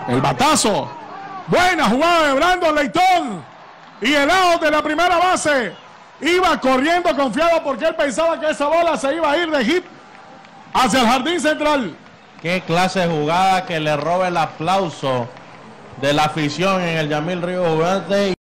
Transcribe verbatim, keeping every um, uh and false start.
El batazo. Buena jugada de Brandon Leitón. Y el out de la primera base. Iba corriendo confiado porque él pensaba que esa bola se iba a ir de hit hacia el jardín central. Qué clase de jugada que le roba el aplauso de la afición en el Yamil Ríos Jugante.